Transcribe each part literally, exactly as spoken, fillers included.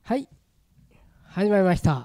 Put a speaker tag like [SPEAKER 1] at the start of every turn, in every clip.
[SPEAKER 1] はい、始まりました。は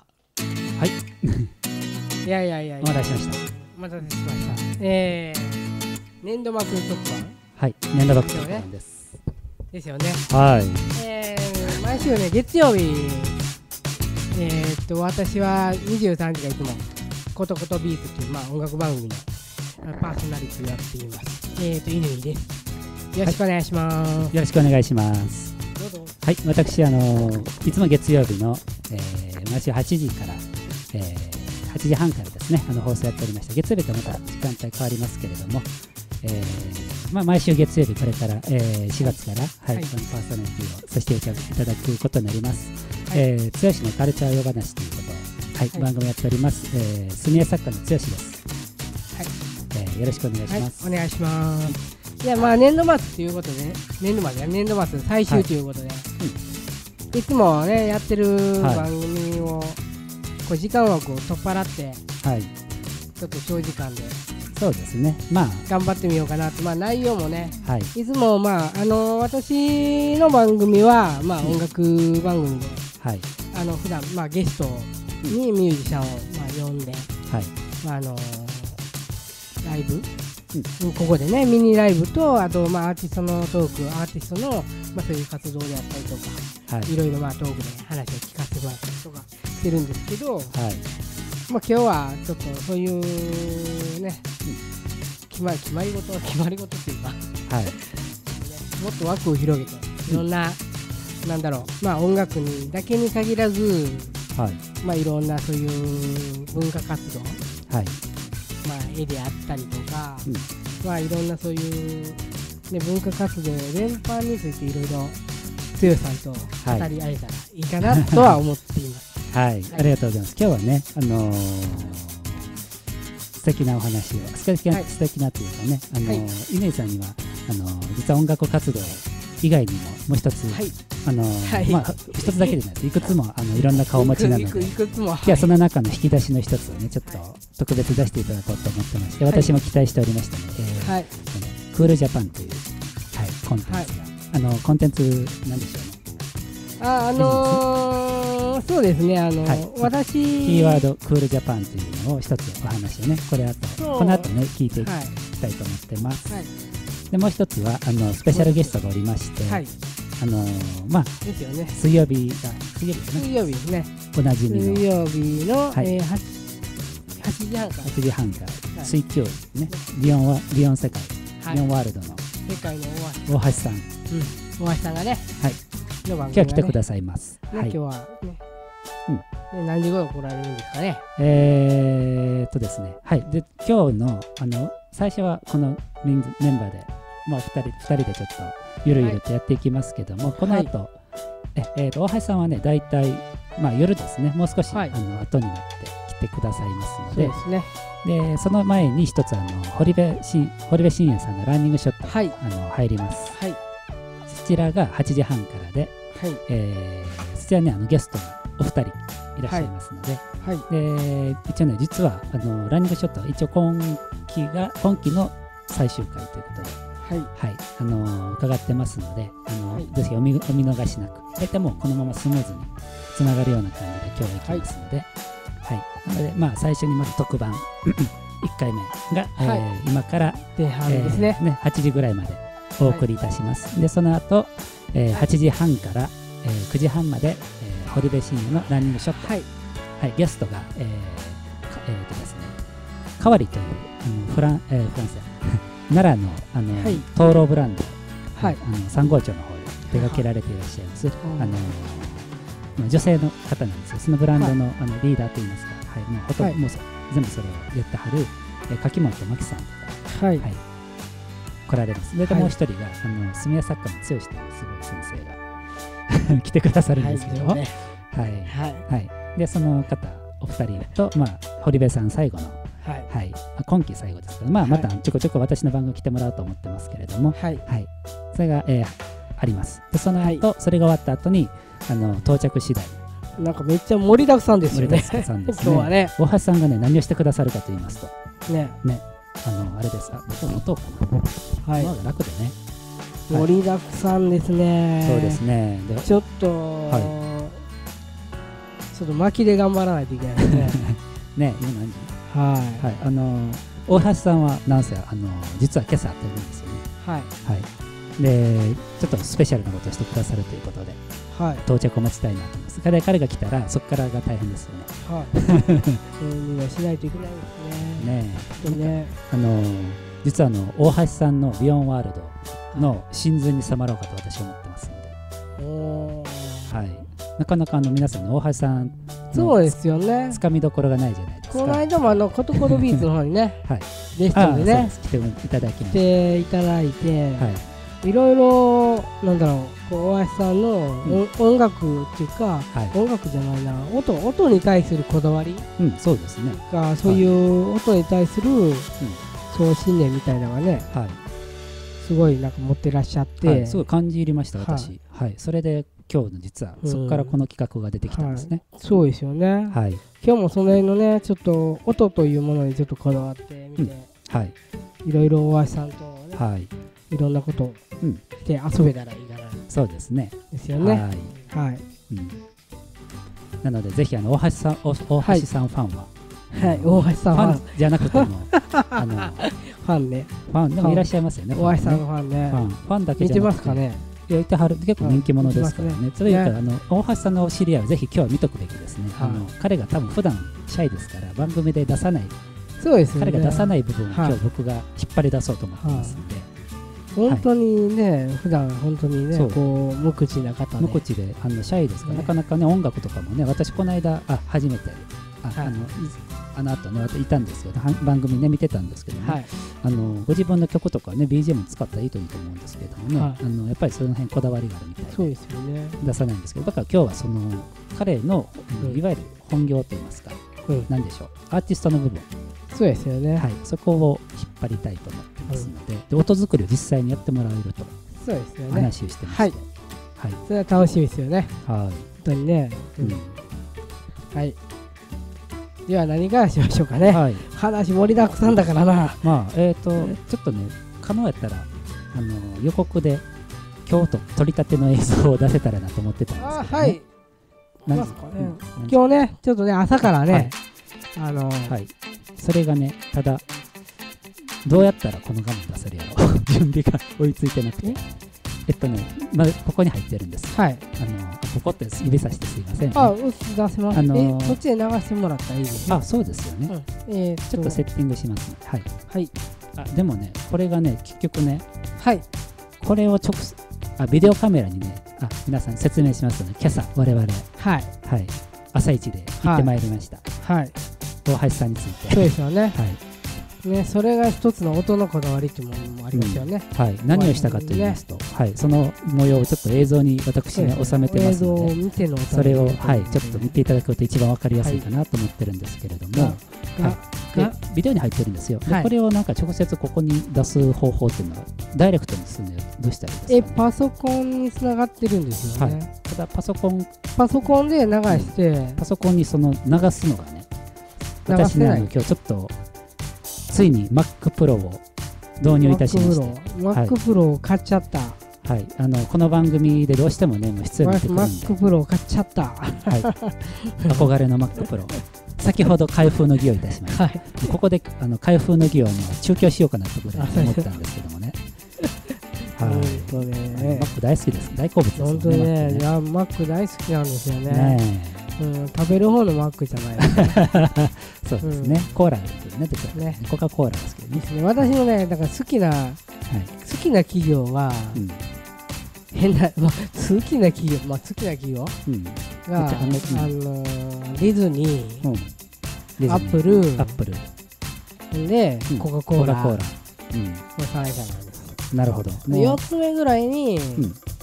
[SPEAKER 2] い。
[SPEAKER 1] いやいやいやいや、
[SPEAKER 2] お待たせしました。
[SPEAKER 1] お待たせしました。えー、年度末特番。
[SPEAKER 2] はい、年度末特番です。
[SPEAKER 1] ですよね。
[SPEAKER 2] はい。
[SPEAKER 1] えー、毎週ね、月曜日、えー、っと、私はにじゅうさんじがいつも、ことことビーツという、まあ、音楽番組のパーソナリティをやっています。えー、っと、乾です。よろしくお願いします。
[SPEAKER 2] はい、よろしくお願いします。
[SPEAKER 1] どうぞ。
[SPEAKER 2] はい、私、あのー、いつも月曜日の、えー、毎週はちじから、えー、はちじはんからですね、あの放送やっておりました。月曜日とまた時間帯変わりますけれども、えーまあ、毎週月曜日これから、えー、しがつから、はいはい、このパーソナリティをさせていただくことになります。はい、えー、剛のカルチャー夜話ということを、はいはい、番組やっております。えー、住江作家の剛です。はい、えー、よろしくお願いします。
[SPEAKER 1] はい、お願いします。いや、まあ年度末ということで、ね、年度末や年度末最終ということで、はいうん、いつもねやってる番組を、はい、こう時間枠を取っ払って、はい、ちょっと長時間で。
[SPEAKER 2] そうですね、まあ、
[SPEAKER 1] 頑張ってみようかなと、まあ、内容もね、はい、いつも、まあ、あの私の番組は、まあ、音楽番組で、はい、あの普段、まあ、ゲストにミュージシャンを、まあ、呼んで、はいまああのライブ、うん、ここでねミニライブとあと、まあ、アーティストのトークアーティストの、まあ、そういう活動であったりとか、はい、いろいろ、まあ、トークで話を聞かせてもらったりとかしてるんですけど、はいまあ、今日はちょっとそういうね、うん、決まり決まり事決まり事っていうか、はいね、もっと枠を広げていろんな、うん、なんだろう、まあ、音楽にだけに限らず、はいまあ、いろんなそういう文化活動、はいまあ、絵であったりとか、うんまあ、いろんなそういう、ね、文化活動全般についていろいろ剛さんと語り合えたらいいかなとは思っています。
[SPEAKER 2] はい、はい、ありがとうございます。今日はね、あのー、素敵なお話を素敵な、はい、素敵なというかね、あのーはい、乾さんにはあのー、実は音楽活動以外にももう一つ、はいあのーはいまあ、一つだけでないですいくつもあのいろんな顔持ちなので、いくつも、はい、今日はその中の引き出しの一つをねちょっと特別出していただこうと思ってまして、私も期待しておりましたので、はいえー、クールジャパンという、はい、コンテンツが、はい、あのコンテンツなんでしょうね。
[SPEAKER 1] あ、あのー、そうですね、あのーはい、私
[SPEAKER 2] キーワードクールジャパンというのを一つお話をねこれあとこの後ね聞いていきたいと思ってます。はい、でもう一つはあのスペシャルゲストがおりまして、はい、あのー、まあですよね、水曜日が水曜日ですね。
[SPEAKER 1] 水曜日ですね。
[SPEAKER 2] おなじみの
[SPEAKER 1] 水曜日の、はいえー、はちじはんから
[SPEAKER 2] はちじはんから、はい、水曜日ね、リオンはリオン世界、はい、リオンワールドの
[SPEAKER 1] 世界の
[SPEAKER 2] 大橋さん、うん、
[SPEAKER 1] 大橋さんがね、はい。
[SPEAKER 2] ね、今日は来てくださいます。
[SPEAKER 1] ねはい、今日はね、うん、ね何時頃来られるんですかね。
[SPEAKER 2] えーっとですね、はい。で今日のあの最初はこのメンバーで、まあふたりふたりでちょっとゆるゆるとやっていきますけども、はい、この後、はい、ええー、と大橋さんはねだいたいまあ夜ですね、もう少し、はい、あの後になって来てくださいますので、そうですね。でその前に一つあの堀部し堀部信也さんのランニングショット、はい、あの入ります。はい。そちらがはちじはんからで、はいえー、そちらに、ね、あのゲストがお二人いらっしゃいますので、はいはい、で一応ね実はあのランニングショットは一応今期が今期の最終回ということで、はいはいあのー、伺ってますので、あのーはい、ぜひお 見, お見逃しなく、大体もうこのままスムーズにつながるような感じで今日はいきますので、はいはい、なのでまあ最初にまず特番いっかいめが、はいえー、今から
[SPEAKER 1] 前半ですね、
[SPEAKER 2] えー、ねはちじぐらいまでお送りいたします。はい、でその後、えー、はちじはんから、えー、くじはんまで、えー、堀部信也のランニングショット、はいはい、ゲストが、えーえーとですね、かわりというあのフラン、えー、フランス奈良の、あの、はい、灯籠ブランド、はい、あのさん号町の方で手掛けられていらっしゃいます、はい、あのまあ、女性の方なんですよ。そのブランドの、はい、あのリーダーといいますか、はい、もうほとんど、はい、もう全部それをやってはる、えー、柿本真希さんとか、はいはい、来られます。で、はい、もう一人があの住江作家の剛というすごい先生が来てくださるんですけど、はいはいはいはい、でその方お二人と、まあ、堀部さん最後の、はいはいまあ、今期最後ですけど、まあ、またちょこちょこ私の番組来てもらおうと思ってますけれども、はいはい、それが、えー、あります。でその後、はい、それが終わった後にあの到着次第
[SPEAKER 1] なんかめっちゃ盛りだくさんですよね。
[SPEAKER 2] 盛りだくさんですね。今日はね、大橋さんがね何をしてくださるかと言いますとねねあのあれです。あ、僕持とうかな。はい。楽でね。
[SPEAKER 1] 盛りだくさんですね。
[SPEAKER 2] そうですね。
[SPEAKER 1] でちょっと、はちょっと巻きで頑張らないといけないですね。
[SPEAKER 2] ね、今何時？
[SPEAKER 1] はい。
[SPEAKER 2] はい、あの大橋さんはなんせあの実は今朝会ってるんですよね。
[SPEAKER 1] はい。
[SPEAKER 2] はい。で、ちょっとスペシャルなことをしてくださるということで、はい、到着を待ちたいなと思います。彼彼が来たらそこからが大変ですよね。はい。
[SPEAKER 1] にはしないといけないですね。ね
[SPEAKER 2] え。ね。あの実はあの大橋さんのビヨンワールドの真髄に迫ろうかと私は思ってますので。おー。はい。なかなかあの皆さんの大橋さん
[SPEAKER 1] そうですよね。
[SPEAKER 2] つかみどころがないじゃないですか。
[SPEAKER 1] この間もあのコトコトビーツの方にね、はい、ゲストでね
[SPEAKER 2] 来ていただきました。
[SPEAKER 1] 来ていただいて、はい、いろいろなんだろう、こう大橋さんの、うん、音楽っていうか、はい、音楽じゃないな、音音に対するこだわり、
[SPEAKER 2] うん、そうですね。
[SPEAKER 1] がそういう音に対する、うん、そう信念みたいなのがね、はい、すごいなんか持ってらっしゃって、はい、
[SPEAKER 2] すごい感じ入りました私。はい、はい、それで。今日の実はそこからこの企画が出てきたんですね、
[SPEAKER 1] うんはい、そうですよね、はい、今日もその辺のねちょっと音というものにちょっとこだわってみて、うんはい、いろいろ大橋さんと、ねはい、いろんなことをして遊べたらいいかな、うん、
[SPEAKER 2] そうですね
[SPEAKER 1] ですよねはい、はい
[SPEAKER 2] うん、なのでぜひあの大橋さん大橋さんファンは、
[SPEAKER 1] はい、大橋さんファン
[SPEAKER 2] じゃなくてもあの
[SPEAKER 1] ファンね
[SPEAKER 2] ファンでもいらっしゃいますよね
[SPEAKER 1] 大橋さんのファンね
[SPEAKER 2] ファンファンだけじゃなくて
[SPEAKER 1] 見てますかね
[SPEAKER 2] いやいてはる結構人気者ですからね、ねそれ言ったら、ね、あの大橋さんの知り合いはぜひ今日は見とくべきですね、はい、あの彼が多分普段シャイですから番組で出さない
[SPEAKER 1] そうですよ、ね、
[SPEAKER 2] 彼が出さない部分を今日僕が引っ張り出そうと思ってますので、
[SPEAKER 1] はい、本当にね、はい、普段本当にねこう無口な方で
[SPEAKER 2] 無口であのシャイですから、ね、なかなかね音楽とかもね私この間あ初めてあ、はい、あのあの後ねいたんですけど番組ね見てたんですけどね、はい、あのご自分の曲とかね ビージーエム 使ったらいいといいと思うんですけどもね、はい、あのやっぱりその辺こだわりがあるみたいで
[SPEAKER 1] そうですよね
[SPEAKER 2] 出さないんですけどだから今日はその彼の、うん、いわゆる本業といいますか、うん、何でしょうアーティストの部分
[SPEAKER 1] そうですよね、
[SPEAKER 2] はい、そこを引っ張りたいと思ってますので、うん、で音作りを実際にやってもらえると
[SPEAKER 1] そうですよね
[SPEAKER 2] 話をしてまして、はい
[SPEAKER 1] はい、それは楽しみですよねはい本当にね、うん、はいでは何からしましょうかね、はい、話盛りだくさんだからな
[SPEAKER 2] まあえっ、ー、とちょっとね可能やったらあの予告で今日と撮りたての映像を出せたらなと思ってたんですけど、ね、あはい
[SPEAKER 1] 何ですかね、うん、今日ねちょっとね朝からね、はい、あのー、はい
[SPEAKER 2] それがねただどうやったらこの画面出せるやろ準備が追いついてなくてえっとね、まあ、ここに入ってるんです。はい。あのここって指さしてすいません、ね。
[SPEAKER 1] あ、出せます。あのー、え、こっちで流してもらったらいいですね。
[SPEAKER 2] あ、そうですよね。うん、えー、ちょっとセッティングしますね。はい。はい。あ、でもね、これがね、結局ね、はい。これを直接、あ、ビデオカメラにね、あ、皆さん説明しますので、今朝我々、はい。はい。朝一で行ってまいりました。はい。大橋さんについて。
[SPEAKER 1] そうですよね。はい。ね、それが一つの音のこだわりというものもありますよね、
[SPEAKER 2] うん、はい、何をしたかと言いますと、ねはい、その模様をちょっと映像に私が収めてますので、映像を見てのそれを、はい、ちょっと見ていただくと一番分かりやすいかなと思ってるんですけれども、はいはい、でビデオに入ってるんですよ、はい、でこれをなんか直接ここに出す方法っていうのはダイレクトにするのはどうしたらいいですか、ね、
[SPEAKER 1] えパソコンにつながってるんですよね、はい、
[SPEAKER 2] ただパソコン
[SPEAKER 1] パソコンで流して、うん、
[SPEAKER 2] パソコンにその流すのがね私ね今日ちょっとついに Mac Pro を導入いたしまして
[SPEAKER 1] Mac Pro を買っちゃった、
[SPEAKER 2] はい、あのこの番組でどうしてもねもう必要になってくるんで
[SPEAKER 1] Mac Pro を買っちゃった、はい、
[SPEAKER 2] 憧れの Mac Pro 先ほど開封の儀をいたしました、はい、ここであの開封の儀をもう中継しようかなと思ったんですけどもねはい、本当ね Mac 大好きです大好物ですよね
[SPEAKER 1] 本当ね、ねいや Mac 大好きなんですよねねうん、食べる方のマックじゃないですね
[SPEAKER 2] そうですね、うん、コーラですけどね、ねコカ・コーラですけどねですね
[SPEAKER 1] 私のねだから好きな、はい、好きな企業は、うん、変な、まあ、好きな企業、まあ、好きな企業、うん、が、あのー、ディズニー、うん、アップル
[SPEAKER 2] アップル
[SPEAKER 1] で、うん、コカ・コーラ
[SPEAKER 2] コカ・コーラ、うん、
[SPEAKER 1] のさん社なんです
[SPEAKER 2] なるほど
[SPEAKER 1] よっつめぐらいに、うん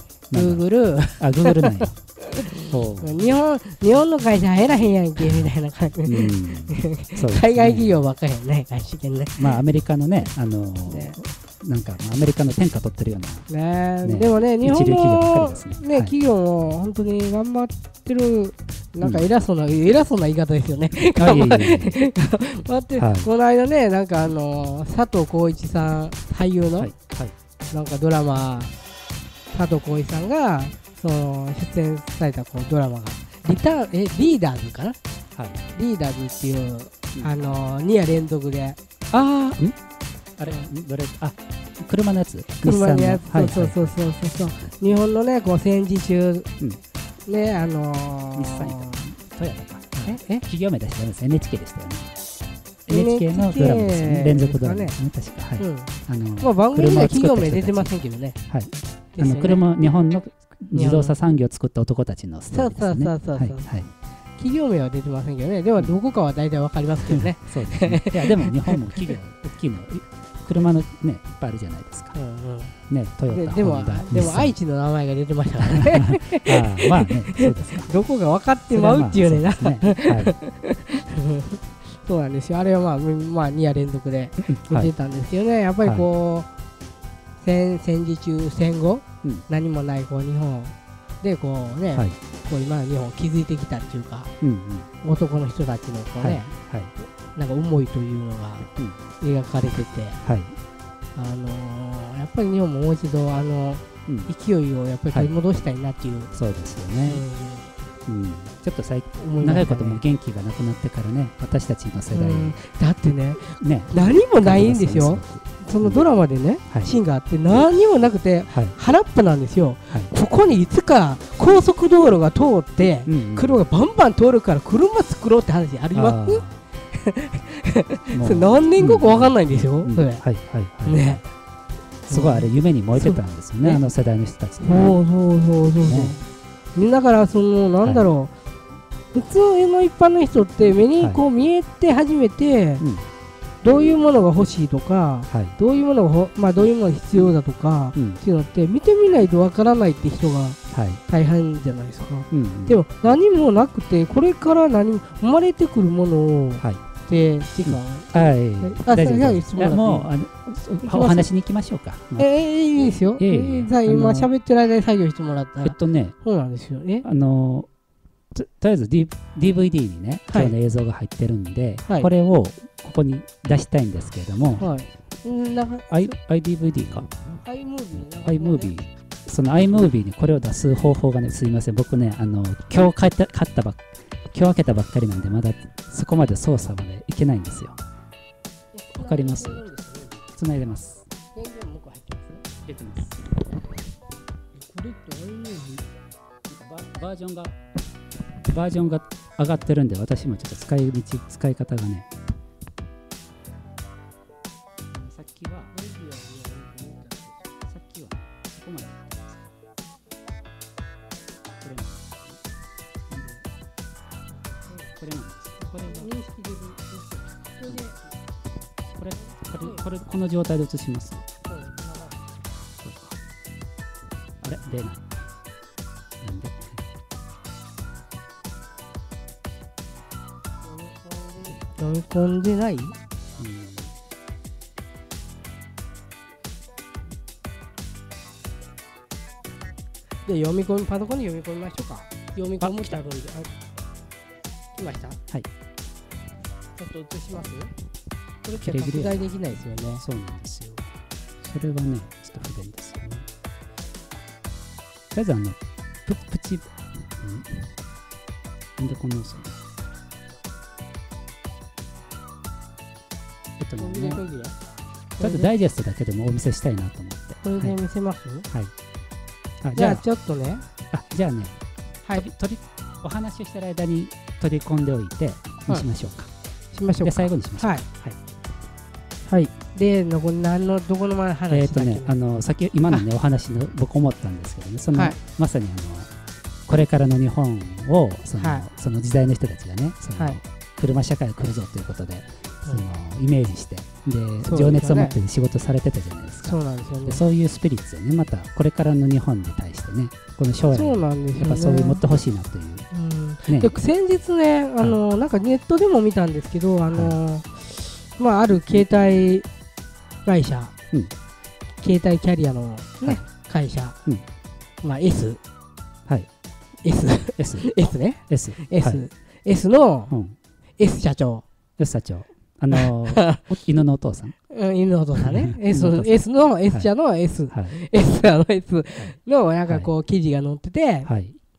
[SPEAKER 1] 、Google
[SPEAKER 2] あ、Google なんや
[SPEAKER 1] 日本日本の会社入らへんやんけみたいな感じ、うんね、海外企業ばっかりやね外資系ね
[SPEAKER 2] まあアメリカのねあのーねなんかアメリカの天下取ってるよう
[SPEAKER 1] な、ねね、でもね日本の、ねね、企業も本当に頑張ってるなんか偉そうな、うん、偉そうな言い方ですよね頑張って、はい、この間ねなんかあのー、佐藤浩市さん俳優の、はいはい、なんかドラマ佐藤浩市さんがその出演されたこうドラマがリターンえリーダーズかな、
[SPEAKER 2] はい、
[SPEAKER 1] リーダーズっていう、
[SPEAKER 2] うん、
[SPEAKER 1] あのに夜連続で、
[SPEAKER 2] ああ、んあれ、どれ、あ、車のやつ、
[SPEAKER 1] 車のやつ、そうそうそうそうそう、日本のね、こう戦時中、うん、ね、あのー、
[SPEAKER 2] 日産トヨタか、
[SPEAKER 1] ええ
[SPEAKER 2] 企業名出してダメです、エヌエイチケー でしたよね。エヌエイチケー のドラマですよね、連続ドラマですね、確か。はい。うん、
[SPEAKER 1] あのまあ番組では企業名出てませんけどね。
[SPEAKER 2] はい。あの車、日本の自動車産業を作った男たちのストーリーですね。
[SPEAKER 1] そうそうそうそう。はい。企業名は出てませんけどね。でもどこかは大体わかりますけどね。
[SPEAKER 2] そうですね。いやでも日本も企業大きいの車のねいっぱいあるじゃないですか。ね、トヨタ、
[SPEAKER 1] でもでも愛知の名前が出てましたからね。
[SPEAKER 2] ああ、まあね、そうですか。
[SPEAKER 1] どこが分かってまうっていうねな。そうなんですよ。あれはまあまあに夜連続で見てたんですよね。やっぱりこう戦戦時中戦後何もないこう日本でこうね、こう今の日本を築いてきたっていうか、男の人たちのこうね、なんか思いというのが描かれてて、あのやっぱり日本ももう一度あの勢いをやっぱり取り戻したいなっていう。
[SPEAKER 2] そうですよね。ちょっと最近長いことも元気がなくなってからね、私たちの世代
[SPEAKER 1] だってね、何もないんですよ。そのドラマでね、シーンがあって何もなくて原っぱなんですよ。ここにいつか高速道路が通って車がバンバン通るから車作ろうって話あります？何年後か分かんないんですよ。ね、
[SPEAKER 2] すごいあれ夢に燃えてたんですよね、あの世代の人たち。そう
[SPEAKER 1] そうそうそうそう。だからそのなんだろう、普通の一般の人って目にこう見えて初めてどういうものが欲しいとか、どういうものがまあどういうものが必要だとかっていうのって見てみないとわからないって人が大半じゃないですか。でも何もなくてこれから何も生まれてくるものをで時間
[SPEAKER 2] はい大丈夫です。もうあのお話に行きましょうか。
[SPEAKER 1] ええいいですよ。じゃあ今喋ってる間に作業してもらったら。
[SPEAKER 2] えっとね、
[SPEAKER 1] そうなんですよね。
[SPEAKER 2] あのとりあえず ディーブイディー にね今日の映像が入ってるんで、これをここに出したいんですけれども、アイディーブイディー か iMovie その iMovie にこれを出す方法がね、すいません、僕ねあの今日買った買ったばっ今日開けたばっかりなんでまだそこまで操作までいけないんですよ。わかります？つないでます。出てます。これって iMovie バージョンがバージョンが上がってるんで、私もちょっと使い道使い方がね、さっきはさっきはそこまでこれなんです。これは認識でそれでこれこれこれこの状態で映します。そうか。あれ出ない。なんで？
[SPEAKER 1] 読み込んでない？うん。で読み込みパソコンに読み込みましょうか。読み込むってあるんで。来ました？はい。ちょっと映します？これって拡大できないですよね。
[SPEAKER 2] そうなんですよ。それはね、ちょっと不便ですよね。とりあえずあの、ププチ、うん、なんでこのそうえっとね、とりあえずダイジェストだけでもお見せしたいなと思って。
[SPEAKER 1] これで見せます？はい。
[SPEAKER 2] あ、
[SPEAKER 1] じゃあちょっとね。
[SPEAKER 2] あ、じゃあね、はい。取りお話ししてる間に取り込んでおいてにしましょうか。
[SPEAKER 1] しましょうか。
[SPEAKER 2] で最後にしましょう。はい。
[SPEAKER 1] はい。で、のこ何のどこの話だっけ？
[SPEAKER 2] えっとね、あの先今のねお話の僕思ったんですけどね、そのまさにあのこれからの日本をそのその時代の人たちがね、その車社会が来るぞということで、そのイメージしてで情熱を持って仕事されてたじゃないですか。
[SPEAKER 1] そうなんですよね。
[SPEAKER 2] そういうスピリッツをね、またこれからの日本に対してね、この将来やっぱそういう持ってほしいなという。
[SPEAKER 1] ね、で先日ね、あの、はい、なんかネットでも見たんですけど、あの、はい、まあある携帯会社、うん、携帯キャリアの、ねはい、会社、うん、まあ S、はい、S、S、S ね、S、S、はい、S の、うん、S 社長、
[SPEAKER 2] S 社長、あのー、犬のお父さん、
[SPEAKER 1] うん、犬のお父さんね、S の S の S 社の S、はい、S 社の S のなんかこう記事が載ってて。はい、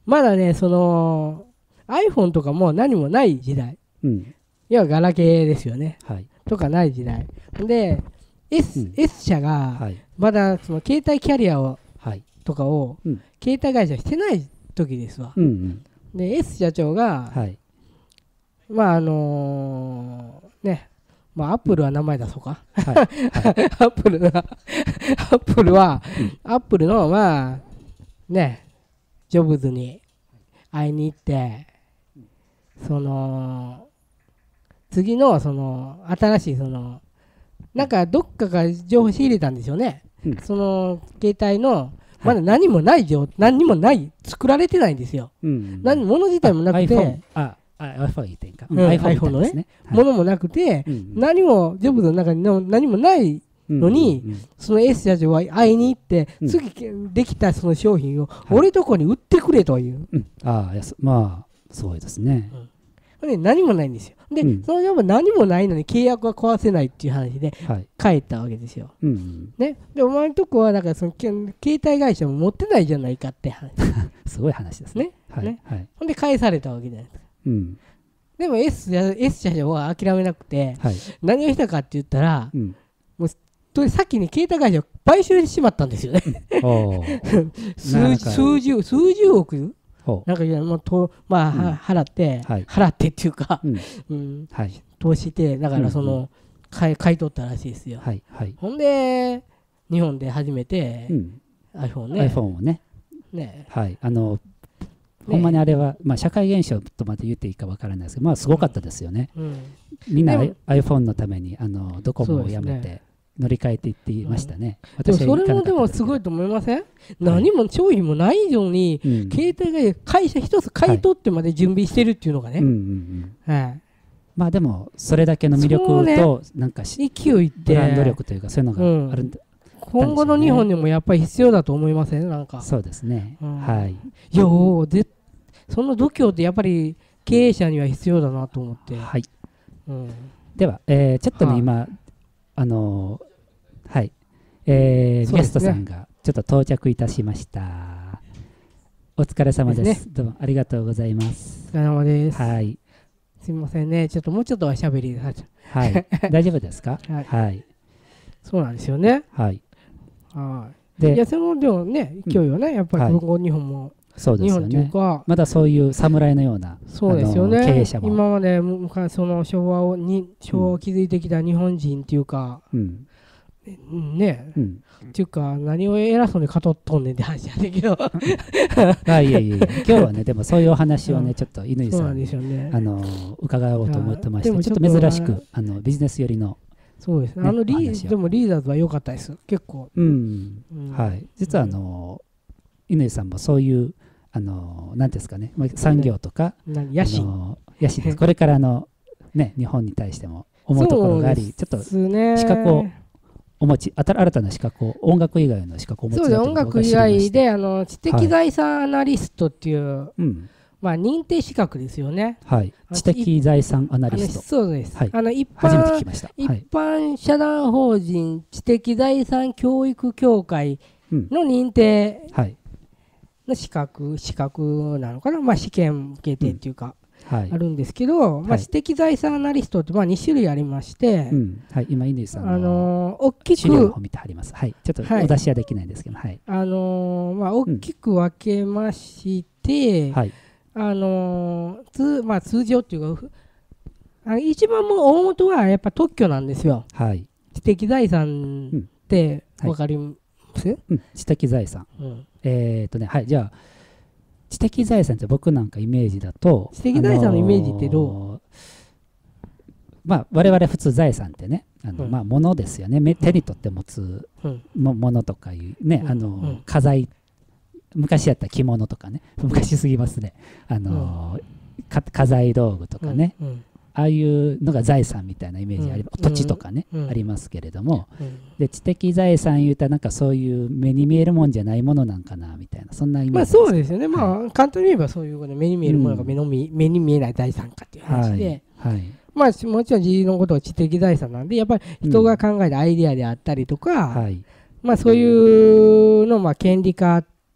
[SPEAKER 1] まだねその iPhone とかも何もない時代、うん、要はガラケーですよね、はい、とかない時代で S,、うん、S 社がまだその携帯キャリアを、はい、とかを、うん、携帯会社してない時ですわ、うんうん、で S 社長が、はい、まああのー、ねまあアップルは名前出そうか、はいはい、アップルはアップルは、うん、アップルのまあねジョブズに会いに行ってその次のその新しいそのなんかどっかが情報仕入れたんですよね、うん、その携帯のまだ何もない状、はい、何もない作られてないんですよ、うんうん、何物自体もなくて
[SPEAKER 2] iPhone 言ってんか、
[SPEAKER 1] うん、iPhone のね、はい、ものもなくて、うんうん、何もジョブズの中に何もないのに、うんうんうん、その S 社長は会いに行って、うん、次できたその商品を俺とこに売ってくれという、
[SPEAKER 2] うん、ああまあそうですね、
[SPEAKER 1] うん、で何もないんですよで、うん、そのやっぱ何もないのに契約は壊せないっていう話で帰ったわけですよ、はいうんうん、ね、でお前のとこはだからその携帯会社も持ってないじゃないかって話
[SPEAKER 2] すごい話ですね、ねはい
[SPEAKER 1] ね
[SPEAKER 2] はい、
[SPEAKER 1] ほんで返されたわけじゃないですか、うん、でも S, S 社長は諦めなくて、はい、何をしたかって言ったら、うん、もう先に携帯会社を買収してしまったんですよね数, 数, 十数十億なんかもうと、まあうん、払って、はい、払ってっていうか、うんうんはい、投資してだからその、うんうん、買い、買い取ったらしいですよ、はいはい、ほんで日本で初めて、うん、iPhone ね
[SPEAKER 2] iPhone をねねはいあのほんまにあれは、まあ、社会現象とまで言っていいかわからないですけどまあすごかったですよね、うんうん、みんな iPhone のためにあのドコモをやめて乗り換えていっていましたね、
[SPEAKER 1] うん、私はそれもでもすごいと思いません、はい、何も商品もないのに、うん、携帯が会社一つ買い取ってまで準備してるっていうのがね、はいうんうんうんはい、
[SPEAKER 2] まあでもそれだけの魅力となんか勢いってブランド力というかそういうのがあるんだ、うん
[SPEAKER 1] 今後の日本にもやっぱり必要だと思いませんなんか
[SPEAKER 2] そうですね、うん、はい
[SPEAKER 1] いやおぜその度胸ってやっぱり経営者には必要だなと思って、
[SPEAKER 2] はいうん、では、えー、ちょっとね、はあ、今あのー、はい、えーね、ゲストさんがちょっと到着いたしましたお疲れ様です、ですね、どうもありがとうございます
[SPEAKER 1] お疲れ様です、
[SPEAKER 2] はい、
[SPEAKER 1] すみませんねちょっともうちょっとはしゃべり
[SPEAKER 2] はい大丈夫ですかはい、はい、
[SPEAKER 1] そうなんですよね
[SPEAKER 2] はい
[SPEAKER 1] はいでいやそのでもね勢いはね、うん、やっぱり今後日本も、はい、
[SPEAKER 2] そうですよねまだそういう侍のような
[SPEAKER 1] そうですよね
[SPEAKER 2] 経営者も
[SPEAKER 1] 今までその昭和をに昭和を築いてきた日本人っていうか、うんね、うん、っていうか何を偉そうに語っとんねんって話やねんけど
[SPEAKER 2] あいやいやいや今日はねでもそういうお話をね、うん、ちょっと乾さんに、ね、あの伺おうと思ってましてちょっと珍しくあのビジネス寄りの
[SPEAKER 1] そうですね、あのリーでもリーダーズは良かったです結構、
[SPEAKER 2] うんうん、はい実はあの乾さんもそういうあの何ですかね産業とか、
[SPEAKER 1] ね、野心
[SPEAKER 2] 野心ですこれからのね日本に対しても思うところがありちょっと資格をお持ち新たな資格を音楽以外の資格をお持ちだという
[SPEAKER 1] ことを僕は知りましてそうです音楽以外であの知的財産アナリストっていう、はいうんまあ、認定資格ですよね。
[SPEAKER 2] はい。知的財産アナリスト。
[SPEAKER 1] そうです。
[SPEAKER 2] はい、
[SPEAKER 1] あの一般
[SPEAKER 2] 初めて聞きました。
[SPEAKER 1] 一般社団法人知的財産教育協会の認定の資格、うん、資格なのかな、まあ、試験受けてっていうか、うんはい、あるんですけど、まあ、知的財産アナリストってまあに種類ありまして、
[SPEAKER 2] うんはい、今、乾さんの、
[SPEAKER 1] あのー、大きく
[SPEAKER 2] 資料を見てあります。はい。ちょっとお出しはできないんですけど、はい。
[SPEAKER 1] あのー、まあ、大きく分けまして、うんはいあのー通まあ、通常っていうかあ一番もう大元はやっぱ特許なんですよ、はい、知的財産って分かります、はいうん、
[SPEAKER 2] 知的財産、うん、えー、っとねはいじゃあ知的財産って僕なんかイメージだと
[SPEAKER 1] 知的財産のイメージってどう、あのー、
[SPEAKER 2] まあ我々普通財産ってねあの、うん、まあ物ですよね手に取って持つものとかいうね、うん、あの、うん、家財昔やった着物とかね昔すぎますねあのーうん、家財道具とかね、うんうん、ああいうのが財産みたいなイメージあり、うん、土地とかね、うん、ありますけれども、うん、で知的財産言うたらなんかそういう目に見えるもんじゃないものなんかなみたいなそんなイメージ
[SPEAKER 1] まあそうですよね、はい、まあ簡単に言えばそういう目に見えるものが目の見、うん、目に見えない財産かっていう話で、はいはいまあもちろん自分のことは知的財産なんでやっぱり人が考えたアイデアであったりとか、うんはい、まあそういうのまあ権利化って 、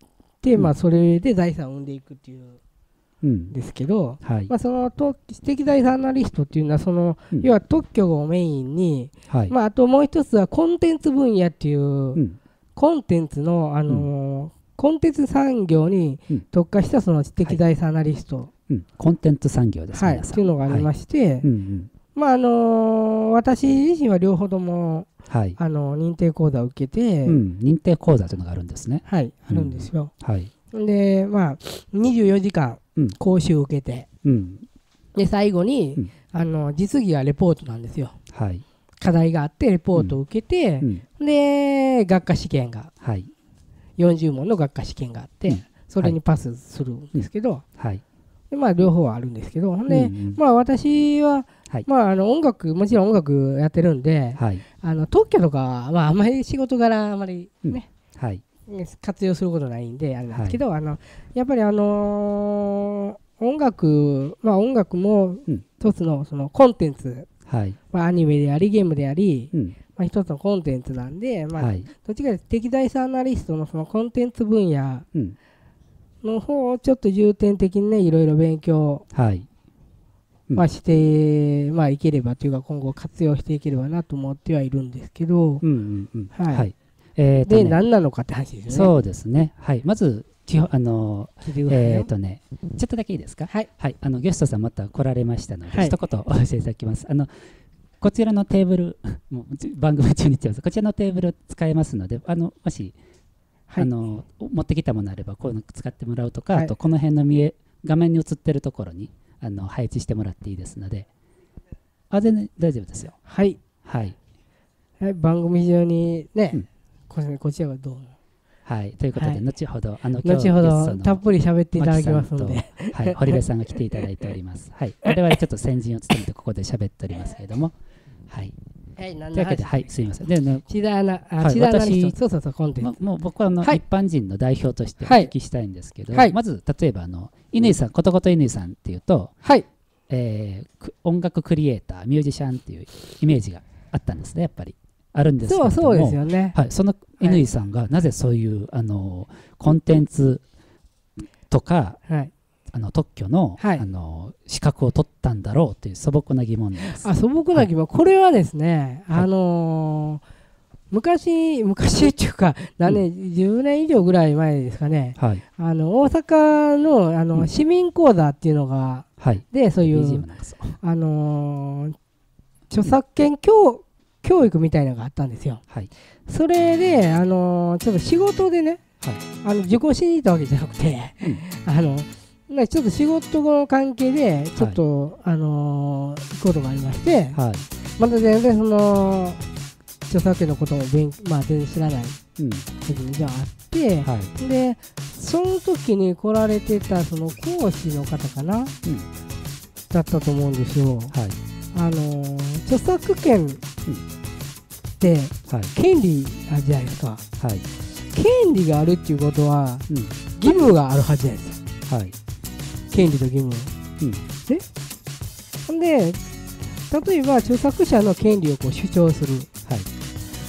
[SPEAKER 1] まあ、それで財産を生んでいくっていうんですけど、
[SPEAKER 2] はい、
[SPEAKER 1] まあ、その知的財産アナリストっていうのはその、うん、要は特許をメインに、はい、まあ、あともう一つはコンテンツ分野っていう、うん、コンテンツの、あのーうん、コンテンツ産業に特化したその知的財産アナリスト、はい
[SPEAKER 2] うん、コンテンツ産業ですね、
[SPEAKER 1] はい、っていうのがありまして、はい、うんうん、まああのー、私自身は両方とも、はい、あの認定講座を受けて、
[SPEAKER 2] うん、認定講座というのがあるんですね。
[SPEAKER 1] はい、あるんですよ。
[SPEAKER 2] うん、はい、
[SPEAKER 1] でまあにじゅうよじかん講習を受けて、うん、で最後に、うん、あの実技はレポートなんですよ。はい、課題があってレポートを受けて、うんうん、で学科試験が、はい、よんじゅうもんの学科試験があって、うん、それにパスするんですけど、はい、でまあ両方はあるんですけど、で、うんうん、まあ私は、はい、まああの音楽もちろん音楽やってるんで、はい、あの特許とかは、まあ、あまり仕事柄あまりね、うん、はい、活用することないんであれなんですけど、はい、あのやっぱりあのー、音楽まあ音楽も一つのそのコンテンツ、はい、まあ、アニメでありゲームであり、うん、まあ、一つのコンテンツなんで、まあ、はい、どっちかというと知的財産アナリストのそのコンテンツ分野の方をちょっと重点的にねいろいろ勉強、はい、うん、まあ、して、まあ、いければというか今後活用していければなと思ってはいるんですけど、うんうんうん、はい、はい、えーとね、で何なのかって話ですよね。
[SPEAKER 2] そうですね、はい、まず基本あのえーとねちょっとだけいいですか。はい、はい、あのゲストさんまた来られましたので、はい、一言お教えていただきます。あのこちらのテーブルもう番組中に言ってます。こちらのテーブル使えますので、あのもし、はい、あの持ってきたものあればこういうの使ってもらうとか、はい、あとこの辺の見え画面に映ってるところにあの配置してもらっていいですので、あ全然大丈夫ですよ。
[SPEAKER 1] はい、はい、はい、番組中にね、うん、こちらこちらはどう
[SPEAKER 2] はい、ということで、はい、後ほどあの
[SPEAKER 1] 後ほどたっぷり喋っていただきますので、
[SPEAKER 2] はい、堀部さんが来ていただいております。はい、我々ちょっと先陣を務めてここで喋っておりますけれども、はい、はい、というわけで、はい、すみません。で、ね、
[SPEAKER 1] 千田アナ、はい、千田アナリスト、そうそうそう、コンテンツ。
[SPEAKER 2] もう僕はあの、はい、一般人の代表としてお聞きしたいんですけど、はい、まず例えばあの乾さん、ことこと乾さんっていうと、はい、えー、音楽クリエイター、ミュージシャンっていうイメージがあったんですね、やっぱり。あるんですけども、
[SPEAKER 1] そうそうですよね。
[SPEAKER 2] はい、その乾さんがなぜそういう、あのコンテンツとか、はい、あの特許の、はい、あの資格を取ったんだろうという素朴な疑問です。
[SPEAKER 1] あ、素朴な疑問、はい、これはですね、あのー、昔昔っていうか何年、うん、じゅうねん以上ぐらい前ですかね、はい、あの大阪の、あの、うん、市民講座っていうのが、はい、でそういう、あのー、著作権教教育みたいなのがあったんですよ。はい、それで、あのー、ちょっと仕事でね、はい、あの受講しに行ったわけじゃなくて、うん、あのちょっと仕事の関係でちょっと、はい、あのー、行くことがありまして、はい、また全然その著作権のことも勉、まあ、全然知らない時があって、うん、はい、でその時に来られてたその講師の方かな、うん、だったと思うんですよ。はい、あのー、著作権、うんで、はい、権利あるじゃないですか、はい、権利があるっていうことは、うん、義務があるはずじゃないですか、はい、権利と義務、うん、でほんで例えば著作者の権利をこう主張する、はい、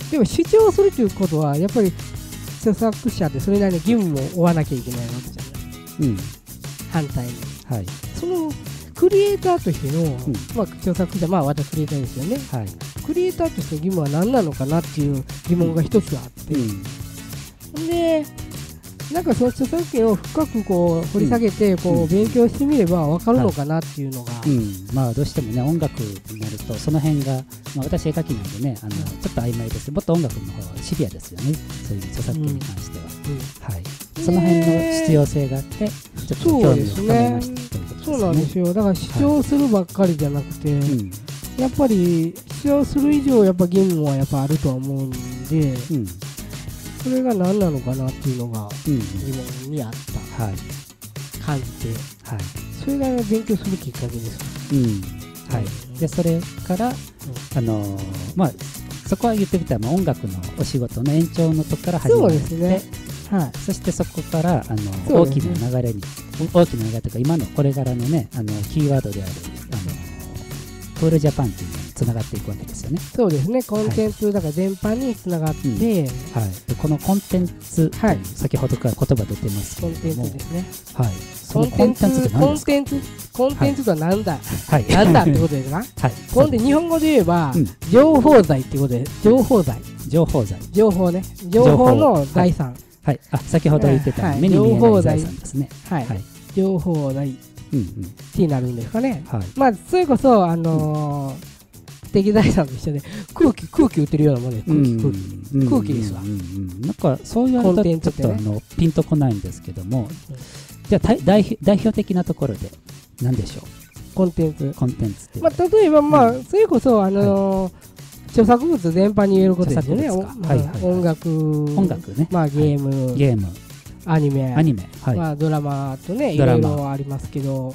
[SPEAKER 1] でも主張するということはやっぱり著作者ってそれなりに義務も負わなきゃいけないわけじゃない、うん、反対に、はい、そのクリエイターとしての、うん、まあ、著作者、まあ私クリエイターですよね、はい、クリエイターとしての義務は何なのかなっていう疑問が一つあって、うん、でなんかその著作権を深くこう掘り下げてこう、うん、勉強してみれば分かるのかなっていうのが、はい、うん、
[SPEAKER 2] まあどうしてもね音楽になるとその辺が、まあ、私絵描きなんでねあの、うん、ちょっと曖昧ですもっと音楽の方はシビアですよね、そういう著作権に関しては、うんうん、はい、その辺の必要性があってちょっと興味を深めました。
[SPEAKER 1] そうなんですよ。だから主張するばっかりじゃなくて、はい、うん、やっぱり主張する以上やっぱ義務はやっぱあるとは思うんで、うん、それが何なのかなっていうのが疑問にあった感じで、はい、それが勉強するきっかけです。
[SPEAKER 2] うん、はい、でそれから、うん、あのー、まあそこは言ってみたら、まあ、音楽のお仕事の延長のとこから始まって、そうですね、はい、そしてそこからあの、ね、大きな流れに大きな流れというか今のこれからのねあのキーワードであるあのクールジャパンというのにつながっていくわけですよね。
[SPEAKER 1] そうですね、コンテンツだから全般につながって、うん、はい、
[SPEAKER 2] でこのコンテンツ、はい、先ほどから言葉出てますけれども、
[SPEAKER 1] コンテンツですね、
[SPEAKER 2] はい、
[SPEAKER 1] コンテンツって何ですか？コンテンツコンテンツとは何だ、はい、何だってことですか？はい、これで日本語で言えば、うん、情報財ってことで、情報財
[SPEAKER 2] 情報財
[SPEAKER 1] 情報ね、情報の財産、はい
[SPEAKER 2] はい、あ、先ほど言ってた、はい、目に見えない財産ですね。
[SPEAKER 1] はい、はい、情報財ってなるんですかね。はい、まあそれこそあのーうん知的財産と一緒で空気空気売ってるようなもので空気空気空気ですわ。
[SPEAKER 2] なんかそういうのとちょっとあのピンとこないんですけども、じゃあ代代表的なところで何でしょう？
[SPEAKER 1] コンテンツ。
[SPEAKER 2] コンテンツって。
[SPEAKER 1] まあ例えばまあそれこそあの著作物全般に言えることですよね。音楽
[SPEAKER 2] 音楽ね。
[SPEAKER 1] まあゲーム
[SPEAKER 2] ゲーム
[SPEAKER 1] アニメ
[SPEAKER 2] アニメ
[SPEAKER 1] まあドラマとねいろいろありますけど、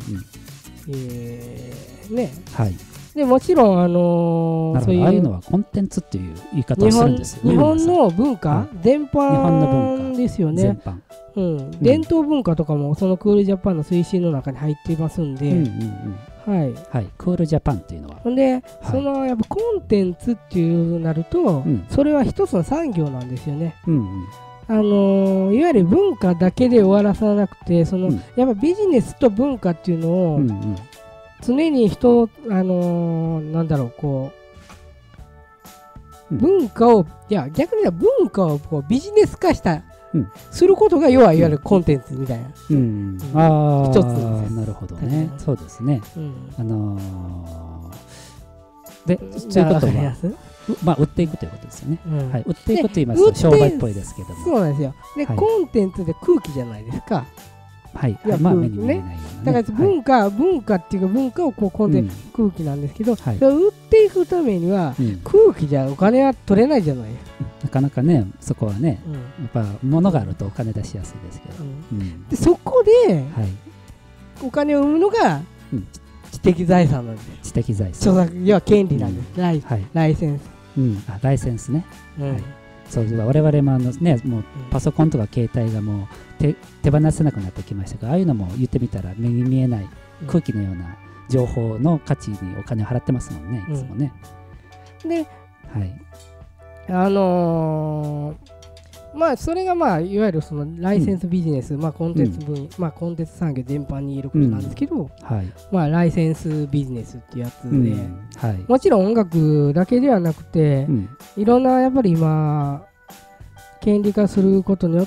[SPEAKER 1] えねはい。でもちろん、あの
[SPEAKER 2] ー、そういうああいうのはコンテンツっていう言い方をするんですよね。
[SPEAKER 1] 日本の文化全般ですよね。うん、伝統文化とかもそのクールジャパンの推進の中に入っていますんで、はい、
[SPEAKER 2] はい、クールジャパンっていうのは。
[SPEAKER 1] で、はい、そのやっぱコンテンツっていうなると、うん、それは一つの産業なんですよね。うんうん、あのー、いわゆる文化だけで終わらさなくて、その、うん、やっぱビジネスと文化っていうのを、うんうん、常に人、あのー、なんだろう、こう、うん、文化を、いや、逆に言うと文化をこうビジネス化した、うん、することが、要はいわゆるコンテンツみたいな。うんうんうん、
[SPEAKER 2] ああ、一つなるほどね。そうですね。うん、あのー、で、そういうことは、まあ、売っていくということですよね。うん、はい、売っていくと言いますと、商売っぽいですけども。
[SPEAKER 1] そうなんですよ。で、はい、コンテンツで空気じゃないですか。
[SPEAKER 2] はい、はい、まあ目に見えないような、
[SPEAKER 1] ね、だから文化、はい、文化っていうか文化をこうコンテンツ、うん、空気なんですけど、はい、売っていくためには、うん、空気じゃお金は取れないじゃない。
[SPEAKER 2] なかなかね、そこはね、うん、やっぱ物があるとお金出しやすいですけど、
[SPEAKER 1] うんうん、でそこで、はい、お金を生むのが、うん、知的財産なんです。
[SPEAKER 2] 知的財産。
[SPEAKER 1] 著作要は権利なんです。うん、ライ、はい、ライセンス。
[SPEAKER 2] うん、あ、ライセンスね。うん、はい、そう我々もあのね、もうパソコンとか携帯がもう手、手放せなくなってきましたが、ああいうのも言ってみたら目に見えない空気のような情報の価値にお金を払ってますもんね、いつもね。
[SPEAKER 1] うん、で、はい、あのー、まあそれがまあいわゆるそのライセンスビジネス、うん、まあコンテンツ分、うん、まあコンテンツ産業全般に言えることなんですけど、うん、はい、まあライセンスビジネスっていうやつで、うん、はい、もちろん音楽だけではなくて、うん、いろんなやっぱり今権利化することによって、